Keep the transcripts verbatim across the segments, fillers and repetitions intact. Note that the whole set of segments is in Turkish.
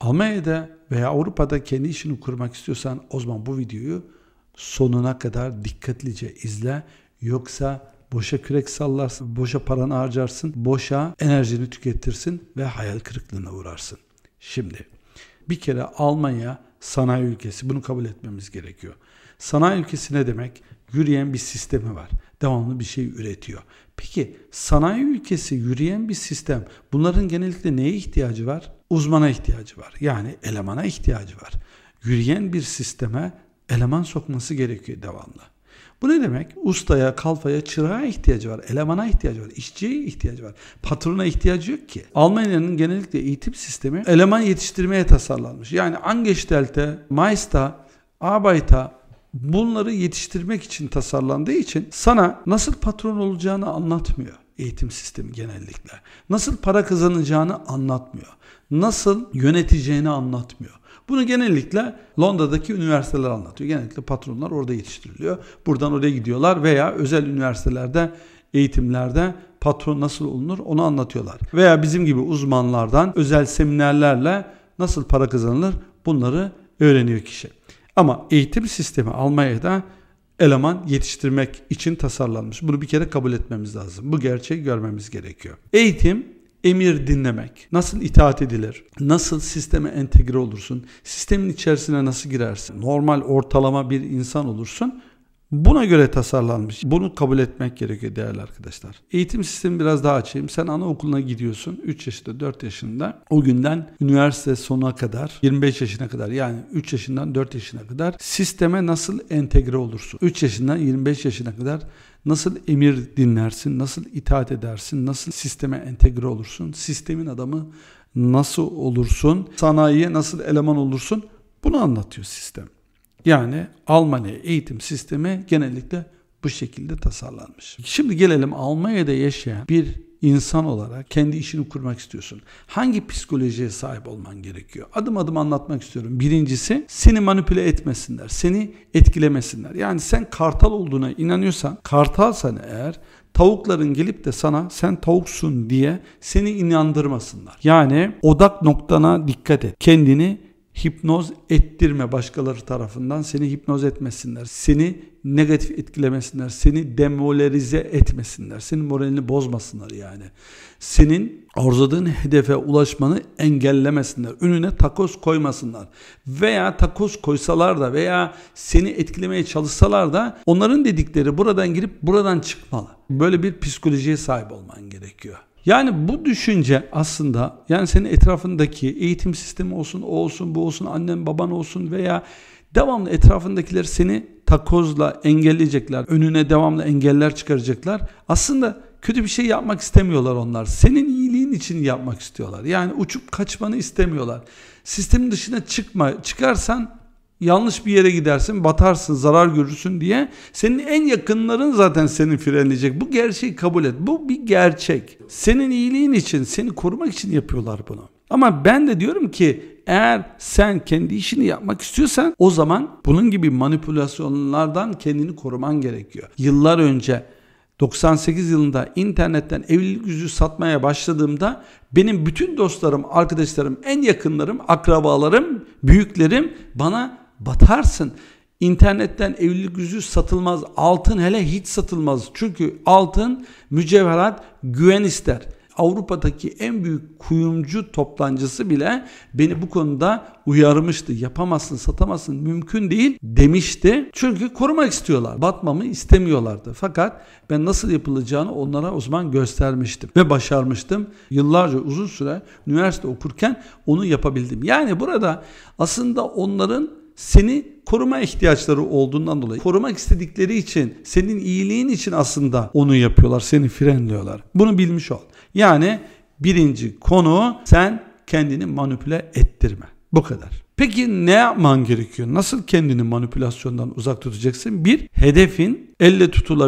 Almanya'da veya Avrupa'da kendi işini kurmak istiyorsan o zaman bu videoyu sonuna kadar dikkatlice izle. Yoksa boşa kürek sallarsın, boşa paranı harcarsın, boşa enerjini tüketirsin ve hayal kırıklığına uğrarsın. Şimdi bir kere Almanya sanayi ülkesi. Bunu kabul etmemiz gerekiyor. Sanayi ülkesi ne demek? Yürüyen bir sistemi var. Devamlı bir şey üretiyor. Peki sanayi ülkesi, yürüyen bir sistem. Bunların genellikle neye ihtiyacı var? Uzmana ihtiyacı var. Yani elemana ihtiyacı var. Yürüyen bir sisteme eleman sokması gerekiyor devamlı. Bu ne demek? Ustaya, kalfaya, çırağa ihtiyacı var. Elemana ihtiyacı var. İşçiye ihtiyacı var. Patrona ihtiyacı yok ki. Almanya'nın genellikle eğitim sistemi eleman yetiştirmeye tasarlanmış. Yani Angestellte, Meister, Arbeiter bunları yetiştirmek için tasarlandığı için sana nasıl patron olacağını anlatmıyor eğitim sistemi genellikle. Nasıl para kazanacağını anlatmıyor. Nasıl yöneteceğini anlatmıyor. Bunu genellikle Londra'daki üniversiteler anlatıyor. Genellikle patronlar orada yetiştiriliyor. Buradan oraya gidiyorlar veya özel üniversitelerde, eğitimlerde patron nasıl olunur onu anlatıyorlar. Veya bizim gibi uzmanlardan özel seminerlerle nasıl para kazanılır bunları öğreniyor kişi. Ama eğitim sistemi Almanya'da eleman yetiştirmek için tasarlanmış. Bunu bir kere kabul etmemiz lazım. Bu gerçeği görmemiz gerekiyor. Eğitim, emir dinlemek. Nasıl itaat edilir? Nasıl sisteme entegre olursun? Sistemin içerisine nasıl girersin? Normal ortalama bir insan olursun. Buna göre tasarlanmış. Bunu kabul etmek gerekiyor değerli arkadaşlar. Eğitim sistemi biraz daha açayım. Sen anaokuluna gidiyorsun. üç yaşında, dört yaşında. O günden üniversite sonuna kadar, yirmi beş yaşına kadar yani üç yaşından dört yaşına kadar sisteme nasıl entegre olursun? üç yaşından yirmi beş yaşına kadar nasıl emir dinlersin? Nasıl itaat edersin? Nasıl sisteme entegre olursun? Sistemin adamı nasıl olursun? Sanayiye nasıl eleman olursun? Bunu anlatıyor sistem. Yani Almanya eğitim sistemi genellikle bu şekilde tasarlanmış. Şimdi gelelim Almanya'da yaşayan bir insan olarak kendi işini kurmak istiyorsun. Hangi psikolojiye sahip olman gerekiyor? Adım adım anlatmak istiyorum. Birincisi seni manipüle etmesinler, seni etkilemesinler. Yani sen kartal olduğuna inanıyorsan, kartalsan eğer tavukların gelip de sana sen tavuksun diye seni inandırmasınlar. Yani odak noktana dikkat et. Kendini hipnoz ettirme başkaları tarafından, seni hipnoz etmesinler, seni negatif etkilemesinler, seni demoralize etmesinler, senin moralini bozmasınlar yani. Senin arzuladığın hedefe ulaşmanı engellemesinler, önüne takoz koymasınlar veya takoz koysalar da veya seni etkilemeye çalışsalar da onların dedikleri buradan girip buradan çıkmalı. Böyle bir psikolojiye sahip olman gerekiyor. Yani bu düşünce aslında yani senin etrafındaki eğitim sistemi olsun, o olsun, bu olsun, annen baban olsun veya devamlı etrafındakiler seni takozla engelleyecekler, önüne devamlı engeller çıkaracaklar. Aslında kötü bir şey yapmak istemiyorlar onlar. Senin iyiliğin için yapmak istiyorlar. Yani uçup kaçmanı istemiyorlar. Sistemin dışına çıkma, çıkarsan yanlış bir yere gidersin, batarsın, zarar görürsün diye senin en yakınların zaten seni frenleyecek. Bu gerçeği kabul et. Bu bir gerçek. Senin iyiliğin için, seni korumak için yapıyorlar bunu. Ama ben de diyorum ki eğer sen kendi işini yapmak istiyorsan o zaman bunun gibi manipülasyonlardan kendini koruman gerekiyor. Yıllar önce doksan sekiz yılında internetten evlilik yüzüğü satmaya başladığımda benim bütün dostlarım, arkadaşlarım, en yakınlarım, akrabalarım, büyüklerim bana batarsın. İnternetten evlilik yüzüğü satılmaz. Altın hele hiç satılmaz. Çünkü altın, mücevherat güven ister. Avrupa'daki en büyük kuyumcu toplancısı bile beni bu konuda uyarmıştı. Yapamazsın, satamazsın, mümkün değil demişti. Çünkü korumak istiyorlar. Batmamı istemiyorlardı. Fakat ben nasıl yapılacağını onlara o zaman göstermiştim. Ve başarmıştım. Yıllarca uzun süre üniversite okurken onu yapabildim. Yani burada aslında onların seni koruma ihtiyaçları olduğundan dolayı, korumak istedikleri için, senin iyiliğin için aslında onu yapıyorlar, seni frenliyorlar. Bunu bilmiş ol. Yani birinci konu sen kendini manipüle ettirme. Bu kadar. Peki ne yapman gerekiyor? Nasıl kendini manipülasyondan uzak tutacaksın? Bir, hedefin elle tutulabilir,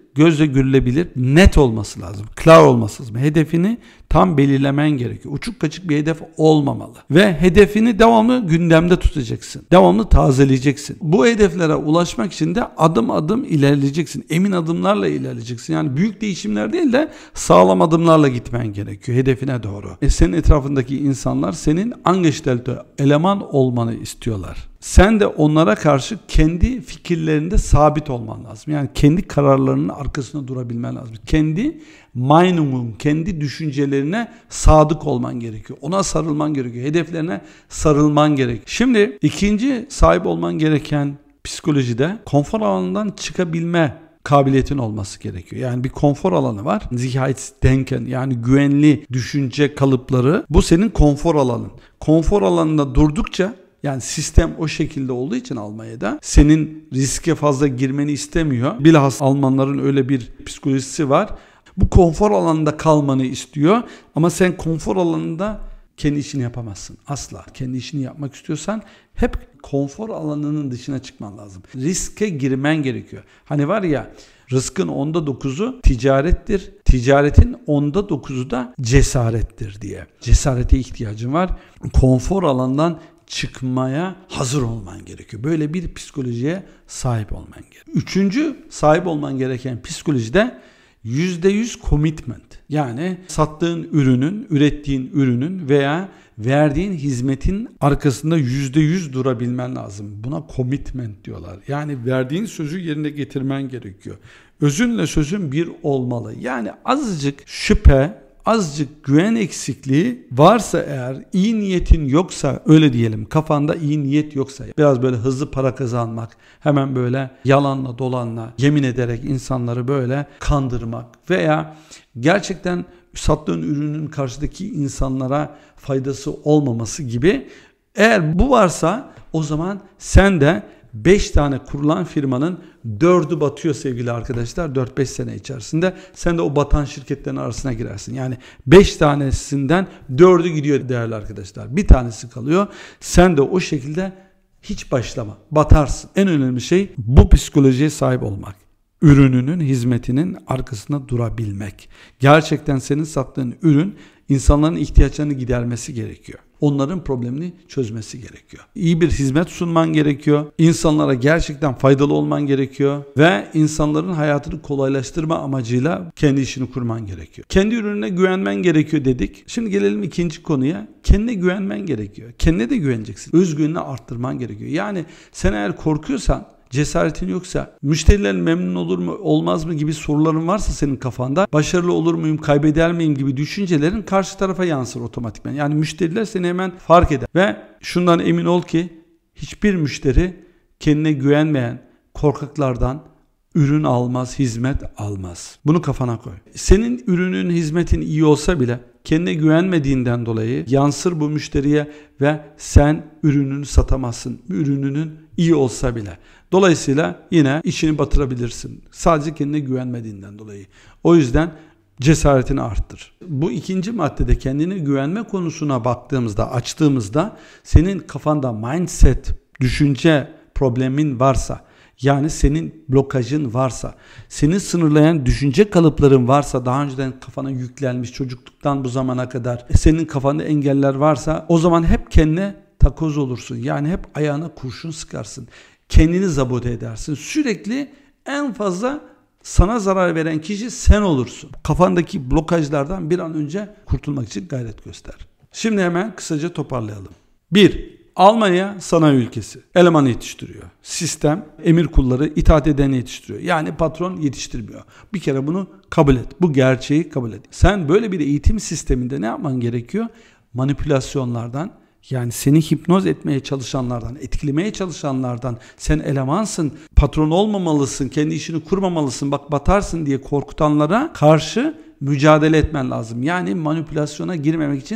gözle görülebilir, net olması lazım. Klar olması lazım. Hedefini tam belirlemen gerekiyor. Uçuk kaçık bir hedef olmamalı. Ve hedefini devamlı gündemde tutacaksın. Devamlı tazeleyeceksin. Bu hedeflere ulaşmak için de adım adım ilerleyeceksin. Emin adımlarla ilerleyeceksin. Yani büyük değişimler değil de sağlam adımlarla gitmen gerekiyor hedefine doğru. E senin etrafındaki insanlar senin angestellte eleman olmanı istiyorlar. Sen de onlara karşı kendi fikirlerinde sabit olman lazım. Yani kendi kararlarının arkasında durabilmen lazım. Kendi Meinungen, kendi düşüncelerine sadık olman gerekiyor. Ona sarılman gerekiyor. Hedeflerine sarılman gerekiyor. Şimdi ikinci sahip olman gereken psikolojide konfor alanından çıkabilme kabiliyetin olması gerekiyor. Yani bir konfor alanı var. Sicherheitsdenken, yani güvenli düşünce kalıpları. Bu senin konfor alanın. Konfor alanında durdukça, yani sistem o şekilde olduğu için Almanya'da senin riske fazla girmeni istemiyor. Bilhassa Almanların öyle bir psikolojisi var. Bu konfor alanında kalmanı istiyor ama sen konfor alanında kendi işini yapamazsın. Asla. Kendi işini yapmak istiyorsan hep konfor alanının dışına çıkman lazım. Riske girmen gerekiyor. Hani var ya, rızkın onda dokuzu ticarettir. Ticaretin onda dokuzu da cesarettir diye. Cesarete ihtiyacın var. Konfor alanından çıkmaya hazır olman gerekiyor. Böyle bir psikolojiye sahip olman gerekiyor. Üçüncü sahip olman gereken psikolojide yüzde yüz commitment. Yani sattığın ürünün, ürettiğin ürünün veya verdiğin hizmetin arkasında yüzde yüz durabilmen lazım. Buna commitment diyorlar. Yani verdiğin sözü yerine getirmen gerekiyor. Özünle sözün bir olmalı. Yani azıcık şüphe, azıcık güven eksikliği varsa eğer, iyi niyetin yoksa, öyle diyelim, kafanda iyi niyet yoksa, biraz böyle hızlı para kazanmak, hemen böyle yalanla dolanla, yemin ederek insanları böyle kandırmak veya gerçekten sattığın ürünün karşıdaki insanlara faydası olmaması gibi, eğer bu varsa o zaman sen de beş tane kurulan firmanın dördü batıyor sevgili arkadaşlar. dört beş sene içerisinde sen de o batan şirketlerin arasına girersin. Yani beş tanesinden dördü gidiyor değerli arkadaşlar. Bir tanesi kalıyor. Sen de o şekilde hiç başlama. Batarsın. En önemli şey bu psikolojiye sahip olmak. Ürününün, hizmetinin arkasında durabilmek. Gerçekten senin sattığın ürün insanların ihtiyaçlarını gidermesi gerekiyor. Onların problemini çözmesi gerekiyor. İyi bir hizmet sunman gerekiyor. İnsanlara gerçekten faydalı olman gerekiyor. Ve insanların hayatını kolaylaştırma amacıyla kendi işini kurman gerekiyor. Kendi ürününe güvenmen gerekiyor dedik. Şimdi gelelim ikinci konuya. Kendine güvenmen gerekiyor. Kendine de güveneceksin. Özgüvenini arttırman gerekiyor. Yani sen eğer korkuyorsan, cesaretin yoksa, müşterilerin memnun olur mu olmaz mı gibi soruların varsa senin kafanda, başarılı olur muyum, kaybeder miyim gibi düşüncelerin karşı tarafa yansır otomatikman. Yani müşteriler seni hemen fark eder. Ve şundan emin ol ki hiçbir müşteri kendine güvenmeyen korkaklardan ürün almaz, hizmet almaz. Bunu kafana koy. Senin ürünün, hizmetin iyi olsa bile kendine güvenmediğinden dolayı yansır bu müşteriye ve sen ürününü satamazsın. Ürününün iyi olsa bile. Dolayısıyla yine işini batırabilirsin. Sadece kendine güvenmediğinden dolayı. O yüzden cesaretini arttır. Bu ikinci maddede kendine güvenme konusuna baktığımızda, açtığımızda senin kafanda mindset, düşünce problemin varsa, yani senin blokajın varsa, seni sınırlayan düşünce kalıpların varsa, daha önceden kafana yüklenmiş çocukluktan bu zamana kadar senin kafanda engeller varsa, o zaman hep kendine takoz olursun. Yani hep ayağına kurşun sıkarsın. Kendini sabote edersin. Sürekli en fazla sana zarar veren kişi sen olursun. Kafandaki blokajlardan bir an önce kurtulmak için gayret göster. Şimdi hemen kısaca toparlayalım. bir. Almanya sanayi ülkesi. Eleman yetiştiriyor. Sistem, emir kulları, itaat edeni yetiştiriyor. Yani patron yetiştirmiyor. Bir kere bunu kabul et. Bu gerçeği kabul et. Sen böyle bir eğitim sisteminde ne yapman gerekiyor? Manipülasyonlardan, yani seni hipnoz etmeye çalışanlardan, etkilemeye çalışanlardan, sen elemansın, patron olmamalısın, kendi işini kurmamalısın, bak batarsın diye korkutanlara karşı mücadele etmen lazım. Yani manipülasyona girmemek için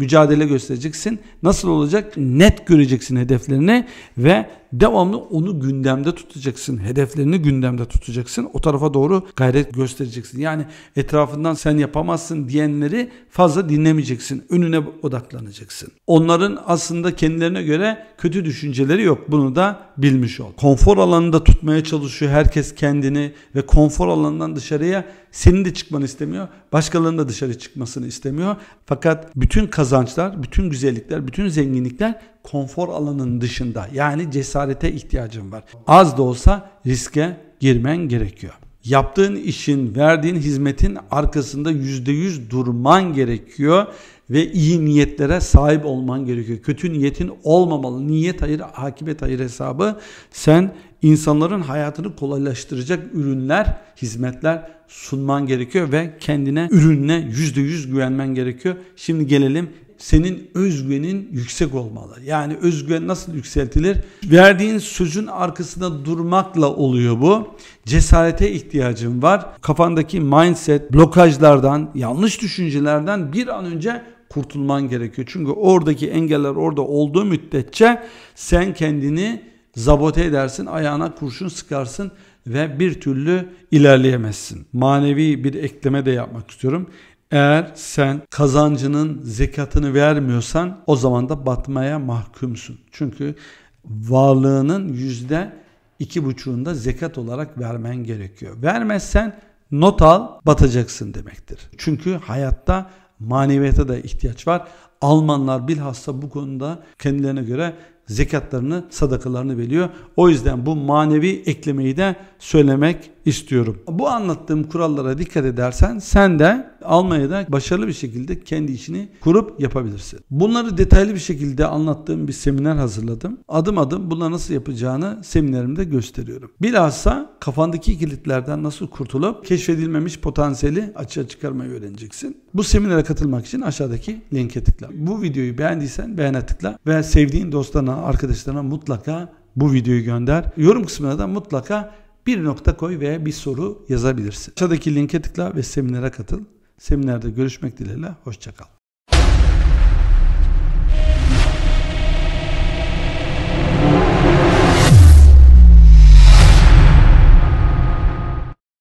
mücadele göstereceksin. Nasıl olacak? Net göreceksin hedeflerini ve devamlı onu gündemde tutacaksın. Hedeflerini gündemde tutacaksın. O tarafa doğru gayret göstereceksin. Yani etrafından sen yapamazsın diyenleri fazla dinlemeyeceksin. Önüne odaklanacaksın. Onların aslında kendilerine göre kötü düşünceleri yok. Bunu da bilmiş ol. Konfor alanında tutmaya çalışıyor herkes kendini ve konfor alanından dışarıya senin de çıkmanı istemiyor. Başkalarının da dışarı çıkmasını istemiyor. Fakat bütün kazançlar, bütün güzellikler, bütün zenginlikler konfor alanının dışında. Yani cesarete ihtiyacın var. Az da olsa riske girmen gerekiyor. Yaptığın işin, verdiğin hizmetin arkasında yüzde yüz durman gerekiyor ve iyi niyetlere sahip olman gerekiyor. Kötü niyetin olmamalı. Niyet hayır, akibet hayır hesabı. Sen insanların hayatını kolaylaştıracak ürünler, hizmetler sunman gerekiyor ve kendine, ürününe yüzde yüz güvenmen gerekiyor. Şimdi gelelim, senin özgüvenin yüksek olmalı. Yani özgüven nasıl yükseltilir? Verdiğin sözün arkasında durmakla oluyor bu. Cesarete ihtiyacın var. Kafandaki mindset, blokajlardan, yanlış düşüncelerden bir an önce kurtulman gerekiyor. Çünkü oradaki engeller orada olduğu müddetçe sen kendini sabote edersin, ayağına kurşun sıkarsın ve bir türlü ilerleyemezsin. Manevi bir ekleme de yapmak istiyorum. Eğer sen kazancının zekatını vermiyorsan o zaman da batmaya mahkumsun. Çünkü varlığının yüzde iki buçuğunda zekat olarak vermen gerekiyor. Vermezsen not al, batacaksın demektir. Çünkü hayatta maneviyata da ihtiyaç var. Almanlar bilhassa bu konuda kendilerine göre zekatlarını, sadakalarını veriyor. O yüzden bu manevi eklemeyi de söylemek istiyorum. Bu anlattığım kurallara dikkat edersen sen de Almanya'da başarılı bir şekilde kendi işini kurup yapabilirsin. Bunları detaylı bir şekilde anlattığım bir seminer hazırladım. Adım adım bunları nasıl yapacağını seminerimde gösteriyorum. Bilhassa kafandaki kilitlerden nasıl kurtulup keşfedilmemiş potansiyeli açığa çıkarmayı öğreneceksin. Bu seminere katılmak için aşağıdaki linke tıkla. Bu videoyu beğendiysen beğene tıkla ve sevdiğin dostlarına, arkadaşlarına mutlaka bu videoyu gönder. Yorum kısmına da mutlaka bir nokta koy veya bir soru yazabilirsin. Aşağıdaki linke tıkla ve seminere katıl. Seminerde görüşmek dileğiyle. Hoşça kal.